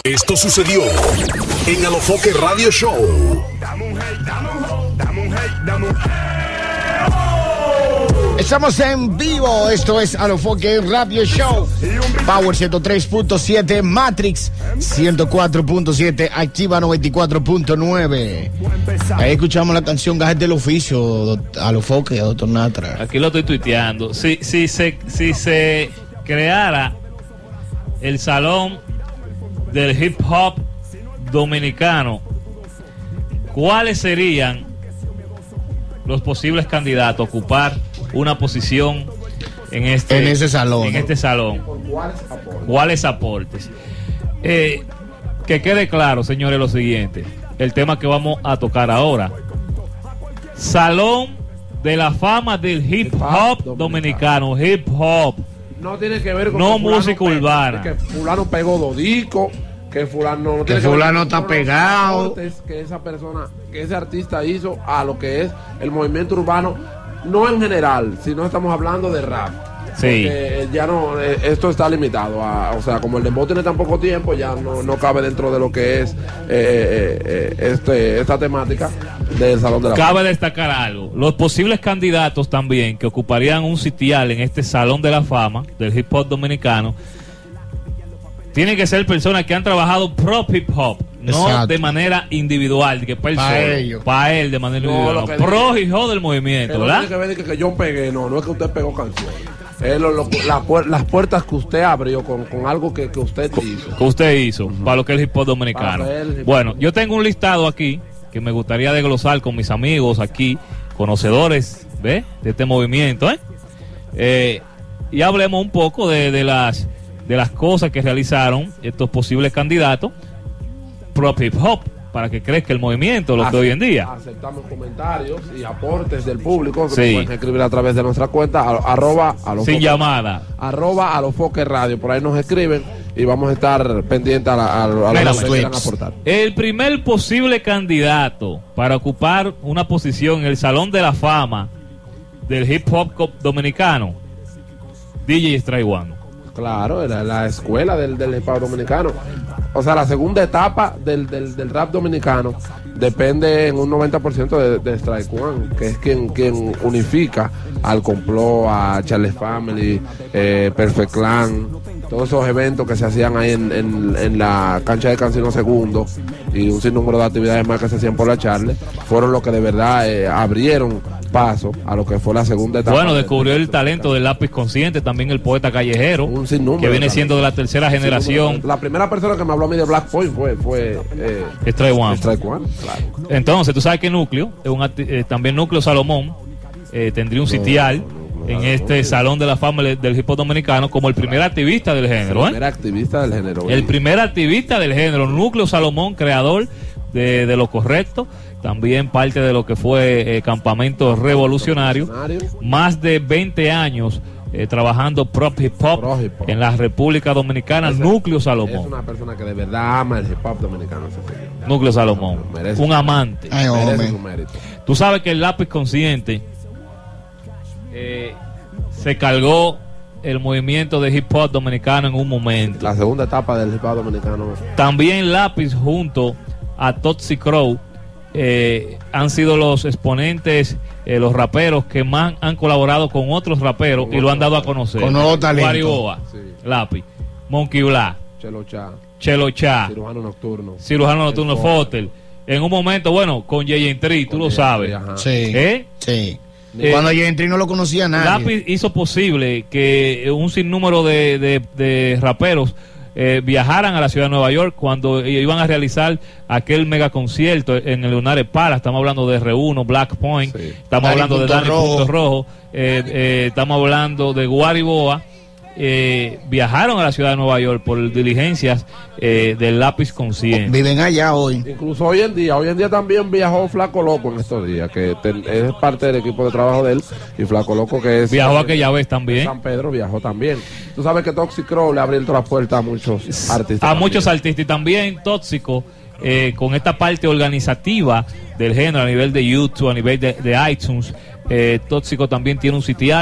Esto sucedió en Alofoque Radio Show. Estamos en vivo, esto es Alofoque Radio Show. Power 103.7, Matrix 104.7, Activa 94.9. Ahí escuchamos la canción Gajes del Oficio, Alofoque, doctor Natra. Aquí lo estoy tuiteando. Si se creara el salón del hip hop dominicano, ¿cuáles serían los posibles candidatos a ocupar una posición en este salón? ¿Cuáles aportes? Que quede claro, señores, lo siguiente: el tema que vamos a tocar ahora, Salón de la Fama del Hip Hop Dominicano. Hip Hop no tiene que ver con no música urbana, que fulano pegó dos discos, que fulano está pegado, que esa persona, que ese artista hizo a lo que es el movimiento urbano, no en general, sino estamos hablando de rap. Sí. Porque ya no, esto está limitado o sea, como el dembow tiene tan poco tiempo, ya no cabe dentro de lo que es esta temática del Salón de la Fama. Cabe destacar algo: los posibles candidatos también que ocuparían un sitial en este Salón de la Fama del hip hop dominicano tienen que ser personas que han trabajado pro hip hop, no exacto, de manera individual, que para él de manera individual, pro hip hop del movimiento, ¿verdad? No tiene que ver que yo pegué, no es que usted pegó canciones. Las puertas que usted abrió con algo que usted hizo. Que usted hizo para lo que es el hip hop dominicano. Bueno, yo tengo un listado aquí que me gustaría desglosar con mis amigos aquí, conocedores de este movimiento, y hablemos un poco de las cosas que realizaron estos posibles candidatos pro hip hop para que crezca el movimiento, lo que hoy en día. Aceptamos comentarios y aportes del público que sí, pueden escribir a través de nuestra cuenta sin llamada @Alofoque Radio. Por ahí nos escriben y vamos a estar pendientes a lo que quieran aportar. El primer posible candidato para ocupar una posición en el Salón de la Fama del hip hop dominicano, DJ Strike One. Claro, la escuela del hip hop dominicano. O sea, la segunda etapa del rap dominicano depende en un 90% de Strike One, que es quien unifica al Complot, a Charles Family, Perfect Clan, todos esos eventos que se hacían ahí en la cancha de Cancino Segundo y un sinnúmero de actividades más que se hacían por la Charles, fueron los que de verdad abrieron paso a lo que fue la segunda etapa. Bueno, descubrió el talento del Lápiz Consciente, también el poeta callejero, que viene siendo de la tercera generación. La primera persona que me habló a mí de Black Point fue Strike One. Claro. Entonces, tú sabes que Núcleo, también Núcleo Salomón, tendría un sitial en este Salón de la Fama del hip hop dominicano como el primer activista del género. El primer activista del género, Núcleo Salomón, creador de Lo Correcto, también parte de lo que fue Campamento Revolucionario, más de 20 años trabajando pro hip hop en la República Dominicana. Núcleo Salomón es una persona que de verdad ama el hip hop dominicano. Núcleo Salomón, un amante. Merece su mérito. Tú sabes que el Lápiz Consciente se cargó el movimiento de hip hop dominicano en un momento. La segunda etapa del hip hop dominicano. También Lápiz junto a Toxic Crow han sido los exponentes, los raperos que más han colaborado con otros raperos y lo han dado a conocer. Con nuevo talento. Guariboa, sí, Lápiz, Monkey Black, Chelo Cha, Cirujano Nocturno, Fotel. En un momento, bueno, con J.J. tú lo sabes. Sí. Cuando J.J. no lo conocía nadie. Lápiz hizo posible que un sinnúmero de raperos viajaran a la ciudad de Nueva York cuando iban a realizar aquel mega concierto en el Lunares Palace. Estamos hablando de R1, Black Point, estamos hablando de Dani Punto Rojo, estamos hablando de Guariboa. Viajaron a la ciudad de Nueva York por diligencias del Lápiz Consciente. Viven allá hoy. Incluso hoy en día también viajó Flaco Loco en estos días, que es parte del equipo de trabajo de él, y Flaco Loco que es viajó aquella vez también. San Pedro viajó también. Tú sabes que Toxic Crow le abrió la puerta a muchos artistas. Muchos artistas, y también Tóxico, con esta parte organizativa del género a nivel de YouTube, a nivel de iTunes. Tóxico también tiene un sitial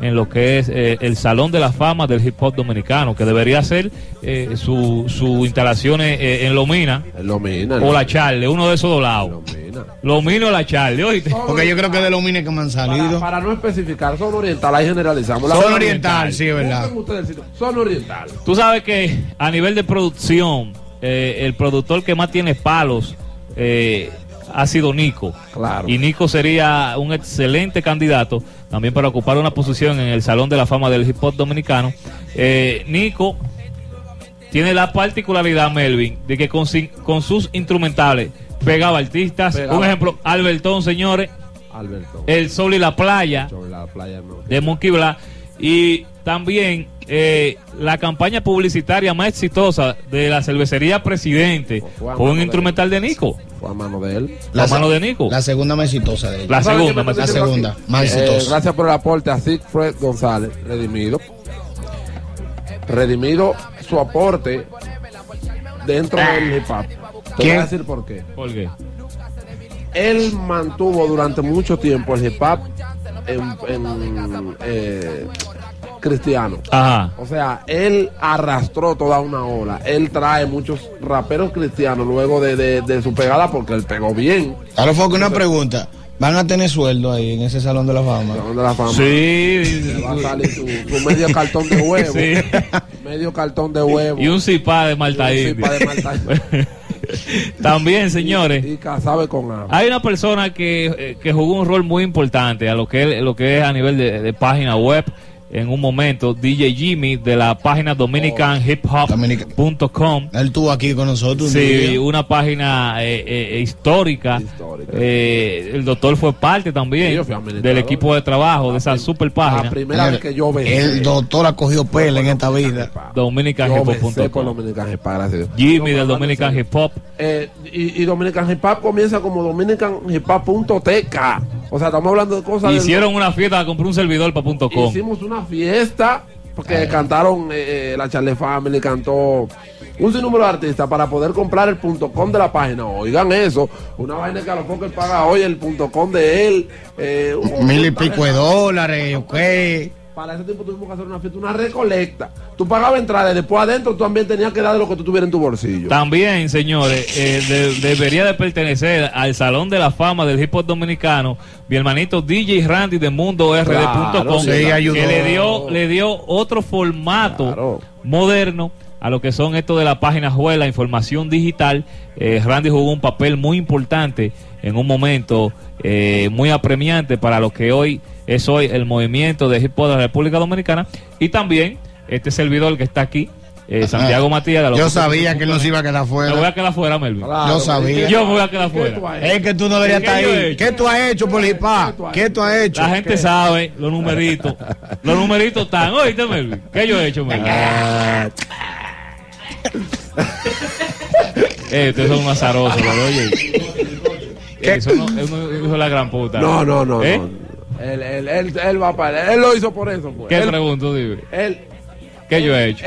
en lo que es el Salón de la Fama del Hip Hop Dominicano, que debería ser su instalaciones en Lomina o La Charle, uno de esos dos lados. Lomina o La Charle, oíste. Porque yo creo que de los mines que me han salido. Para no especificar, son oriental, ahí generalizamos. Son oriental, sí, es verdad. Son oriental. Tú sabes que a nivel de producción, el productor que más tiene palos ha sido Nico. Claro. Y Nico sería un excelente candidato también para ocupar una posición en el Salón de la Fama del Hip Hop Dominicano. Nico tiene la particularidad, Melvin, de que con sus instrumentales pegaba artistas. Un ejemplo, Albertón, señores. Albertón. El Sol y la Playa, de Monkey Black. Y también la campaña publicitaria más exitosa de la cervecería Presidente fue un instrumental de Nico. Fue a mano de él. A mano de Nico. La segunda más exitosa de él. La segunda más exitosa. Gracias por el aporte a Sigfred González, redimido su aporte dentro del hip hop. Te voy a decir por qué. ¿Por qué? Él mantuvo durante mucho tiempo el hip hop cristiano. Ajá. O sea, él arrastró toda una ola. Él trae muchos raperos cristianos luego de su pegada porque él pegó bien. Ahora fue una pregunta. ¿Van a tener sueldo ahí en ese Salón de la Fama? Salón de la Fama. Sí. Le va a salir su medio cartón de huevo. Sí. Medio cartón de huevo. Y un cipá de Malta India. También, señores. Y casabe con agua. Hay una persona que jugó un rol muy importante a lo que es a nivel de página web. En un momento, DJ Jimmy de la página dominicanhiphop.com. Él estuvo aquí con nosotros. Sí, una página histórica. El doctor fue parte también del equipo de trabajo de esa super página. La primera vez que yo besé. El doctor ha cogido pela en esta vida. dominicanhiphop.com. Gracias. Jimmy del Dominican Hip Hop. Y Dominican Hip Hop comienza como dominicanhiphop.tk. O sea, estamos hablando de cosas. Hicieron una fiesta, compré un servidor para .com. Hicimos una fiesta porque cantaron la Charlie Family, cantó un sinnúmero de artistas para poder comprar el .com de la página. Oigan eso, una vaina que a lo poco él paga hoy el .com de él. $1,000 y pico de dólares, ok. Para ese tiempo tuvimos que hacer una fiesta, una recolecta. Tú pagabas entrada y después adentro tú también tenías que dar de lo que tú tuvieras en tu bolsillo. También, señores, debería de pertenecer al Salón de la Fama del Hip Hop Dominicano mi hermanito DJ Randy de MundoRD.com, que le dio otro formato moderno a lo que son esto de la página web, la información digital. Randy jugó un papel muy importante en un momento muy apremiante para lo que hoy es el movimiento de hip hop de la República Dominicana. Y también este servidor que está aquí, Santiago Matías. Yo sabía que él no se iba a quedar fuera. Me voy a quedar fuera, Melvin. Yo sabía. Yo me voy a quedar fuera. Es que tú no deberías estar ahí. ¿Qué tú has hecho por hip hop? ¿Qué tú has hecho? La gente sabe los numeritos. Los numeritos están. Oíste, Melvin. ¿Qué yo he hecho, Melvin? Ustedes son un azaroso, oye. Eso no es la gran puta. No. Él va para él lo hizo por eso, pues. ¿Qué pregunto, dime? ¿Qué yo he hecho?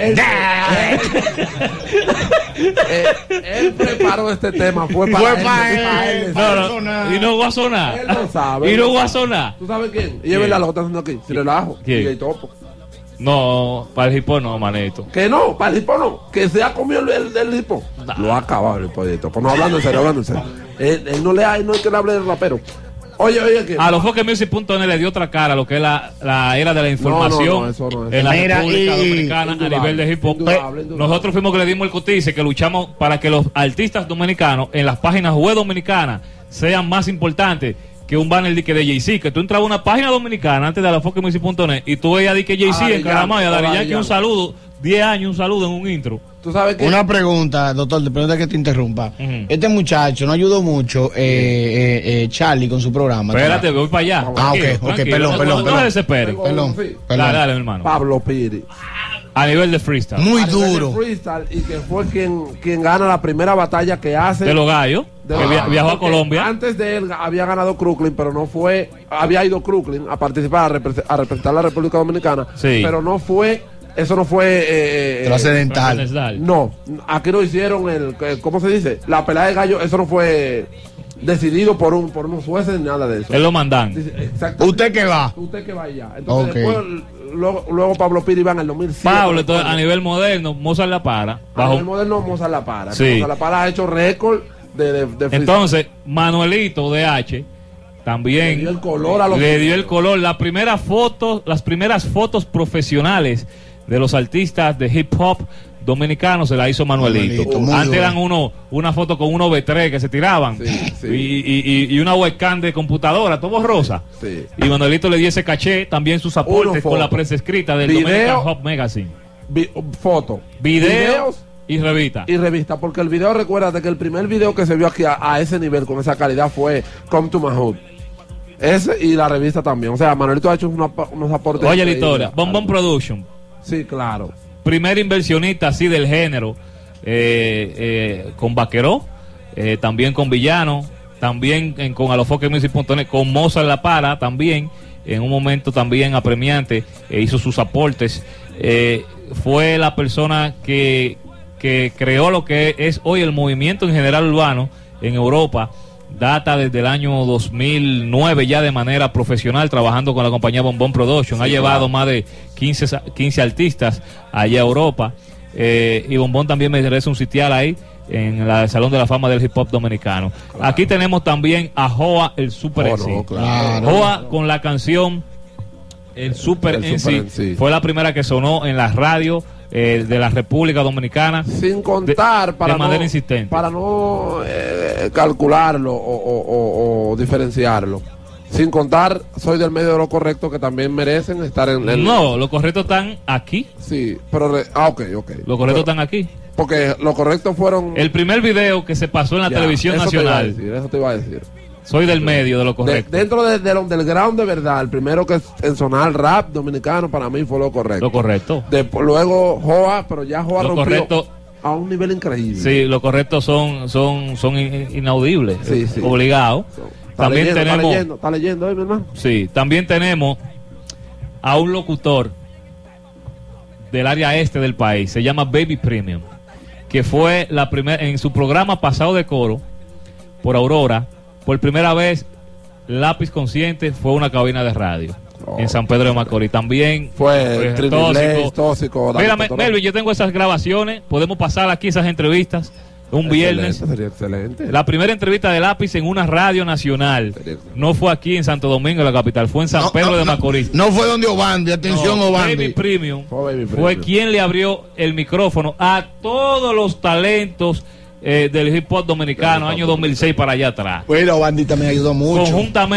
Él preparó este tema, fue para él. Y no voy a sonar. Él no sabe. Y no voy a sonar. ¿Tú sabes quién? Y es verdad lo que está haciendo aquí. Si relajo. ¿Quién? Y Topo. No, para el hipo no, manito. Que no, para el hipo no. Que se ha comido el hipo. Lo ha acabado el hipo de Topo. No, hablando en serio. Él no le hay, no hay que le hable del rapero. Oye, ¿qué? A los FoqueMusic.net le dio otra cara a lo que es la era de la información en la República Dominicana a nivel de hip hop. Nosotros fuimos que le dimos el cotice, que luchamos para que los artistas dominicanos en las páginas web dominicanas sean más importantes que un banner de Jay-Z. Que tú entrabas a una página dominicana antes de la FoqueMusic.net y tú veías de que Jay-Z en Caramaya, Daddy Yankee, un saludo, 10 años, un saludo en un intro. ¿Tú sabes qué? Una pregunta, doctor, te pregunta que te interrumpa. Este muchacho no ayudó mucho, Charlie, con su programa. Espérate, voy para allá. Ok, perdón. No se desespere. Perdón. Dale, mi hermano. Pablo Piri. A nivel de freestyle. Muy duro. Freestyle, y que fue quien gana la primera batalla que hace. De los gallos. Viajó a Colombia. Antes de él había ganado Crooklyn, pero no fue. Había ido Crooklyn a participar, a representar a la República Dominicana. Sí. Pero no fue. Eso no fue trascendental. No, aquí no hicieron ¿cómo se dice? La pelea de gallo, eso no fue decidido por unos jueces, nada de eso. Él lo mandan. Exacto. ¿Usted qué va? Usted que va allá. Entonces, Ok. después, luego Pablo Piri va en el 2007. Pablo, entonces, a nivel moderno, Mozart La Para. A nivel moderno, Mozart La Para. Sí. Mozart La Para ha hecho récord de Entonces, Manuelito DH también le dio el color a los le dio videos. el color. Las primeras fotos profesionales de los artistas de hip hop dominicanos se la hizo Manuelito. Manuelito, muy Antes eran bueno. una foto con unos V3 que se tiraban Sí. y una webcam de computadora, todo borrosa. Sí. Y Manuelito le dio ese caché, también sus aportes foto. con la prensa escrita del Video. Dominican Hop Magazine. Foto. Videos y revista. Y revista, porque el video, recuérdate que el primer video que se vio aquí a ese nivel, con esa calidad, fue Come to My Hood. Ese y la revista también. O sea, Manuelito ha hecho unos aportes. Oye, la increíbles. historia. Bombón Production. Sí, claro. Primer inversionista así del género, con Vaqueró, también con Villano, también con alofoquemusic.net, con Mozart La Para también, en un momento también apremiante, hizo sus aportes. Fue la persona que creó lo que es hoy el movimiento en general urbano en Europa. Data desde el año 2009 ya de manera profesional trabajando con la compañía Bombón Production. Ha llevado más de 15 artistas allá a Europa. Y Bombón también merece un sitial ahí en el Salón de la Fama del Hip Hop Dominicano. Claro. Aquí tenemos también a Joa, el Super Oh, MC. no, claro. Joa con la canción El Super El MC. Super MC. Fue la primera que sonó en la radio de la República Dominicana. Sin contar, de manera insistente. para no calcularlo o diferenciarlo. Sin contar, Soy del Medio de lo Correcto, que también merecen estar en No, los correctos están aquí. Sí, pero... ok. Los correctos están aquí. Porque los correctos fueron... El primer video que se pasó en la Ya, televisión eso nacional. Eso te iba a decir. Soy del medio de lo correcto. Dentro del underground de verdad, el primero que en sonar rap dominicano para mí fue lo correcto. Lo correcto. Luego Joa, pero ya Joa Lo rompió correcto. a un nivel increíble. Sí, los correctos son inaudibles. Sí, sí. Obligados. También tenemos. Está leyendo, mi hermano. Sí, también tenemos a un locutor del área este del país. Se llama Baby Premium. Que fue la primera en su programa pasado de coro por Aurora. Por primera vez, Lápiz Consciente fue una cabina de radio en San Pedro de Macorís. También Fue Tóxico. Mira, Melvin, yo tengo esas grabaciones. Podemos pasar aquí esas entrevistas un viernes. Sería excelente. La primera entrevista de Lápiz en una radio nacional no fue aquí en Santo Domingo, la capital, fue en San Pedro de Macorís. No fue donde Obandi, atención No, Obandi. Baby Premium Baby fue Premium. quien le abrió el micrófono a todos los talentos del hip hop dominicano, año 2006 para allá atrás. Bueno, Obandi también ayudó mucho.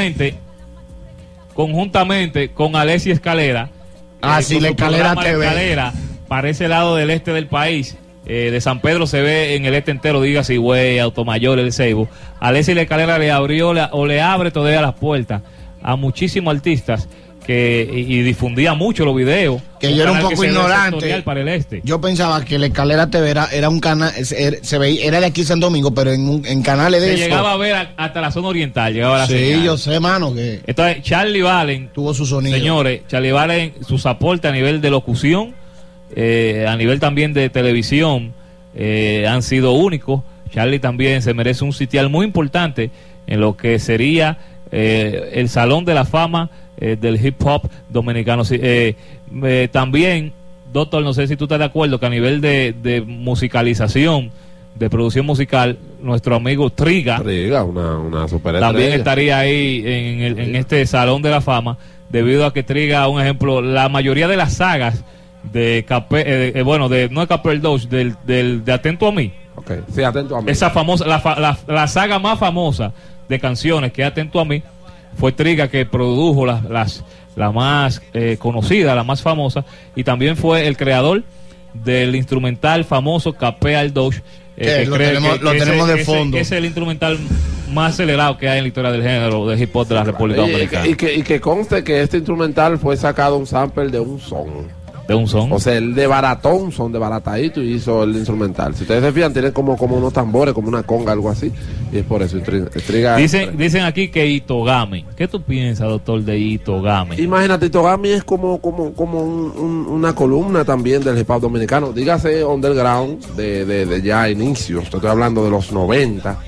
Conjuntamente con Alessi Escalera. Sí, con la su Escalera programa La TV. Escalera, para ese lado del este del país. De San Pedro se ve en el este entero, diga Sigüey, Automayor, El Ceibo. Alessi La Escalera le abrió le abre todavía las puertas a muchísimos artistas y difundía mucho los videos. Que yo era un canal poco se ve ignorante. sectorial para el este. Yo pensaba que la Escalera TV era un canal, se veía, era de aquí San Domingo, pero en canales de Se eso. llegaba a ver hasta la zona oriental, llegaba la Sí, señal. yo sé, mano, que Entonces, Charlie Valen, tuvo su sonido. señores, Charlie Valen, sus aportes a nivel de locución, a nivel también de televisión, han sido únicos. Charlie también se merece un sitial muy importante en lo que sería el Salón de la Fama del Hip Hop Dominicano. También, doctor, no sé si tú estás de acuerdo que a nivel de musicalización, de producción musical, nuestro amigo Triga una superestrella. también estaría ahí en este Salón de la Fama, debido a que Triga, un ejemplo, la mayoría de las sagas de no de Capel 2, de Atento a Mí. Ok, sí, atento a mí. Esa famosa, la saga más famosa de canciones que es Atento a Mí, fue Triga que produjo las más conocidas, las más famosas, y también fue el creador del instrumental famoso Capé al Doge. Lo tenemos de fondo. Que es el instrumental más acelerado que hay en la historia del género de hip hop de la República Dominicana. Y que conste que este instrumental fue sacado un sample de un son. De un son. O sea, él desbarató un son desbaratadito y hizo el instrumental. Si ustedes se fijan, tiene como unos tambores, como una conga, algo así. Y es por eso. Dicen aquí que Itogami. ¿Qué tú piensas, doctor, de Itogami? Imagínate, Itogami es como una columna también del hip hop dominicano. Dígase underground de ya inicios. Estoy hablando de los 90.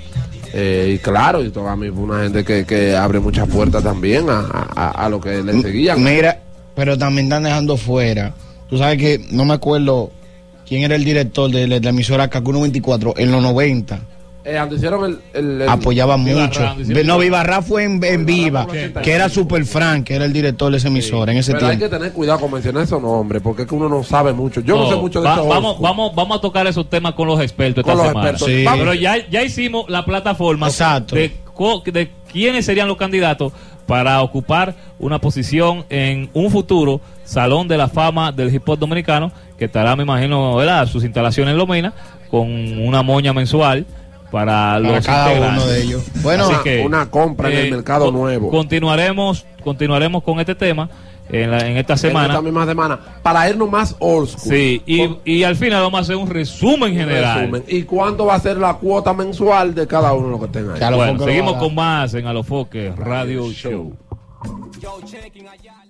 Y claro, y a mí fue una gente que abre muchas puertas también a lo que le seguían. Mira, pero también están dejando fuera. Tú sabes que no me acuerdo quién era el director de la emisora Kaku 24 en los 90. Cuando hicieron el apoyaba mucho. No, Vivarra fue en Viva, Viva, que era Super Frank, que era el director de esa emisora en ese pero tiempo. hay que tener cuidado con mencionar esos nombres, porque es que uno no sabe mucho. Yo no sé mucho de eso. Vamos a tocar esos temas con los expertos esta Con los semana. expertos. Sí. Pero ya hicimos la plataforma Exacto. de quiénes serían los candidatos para ocupar una posición en un futuro Salón de la Fama del Hip Hop Dominicano, que estará, me imagino, ¿verdad?, sus instalaciones en Lomena, con una moña mensual para los cada integrantes. uno de ellos. Bueno, Así que, una compra en el mercado nuevo. Continuaremos con este tema en esta semana. En esta misma semana, para irnos más old school. Sí, y al final vamos a hacer un resumen general. Resumen. ¿Y cuánto va a ser la cuota mensual de cada uno de los que tenga ahí? Que a lo Bueno, poco lo seguimos va a dar. con más en Alofoque Radio Show. Yo, checking allá.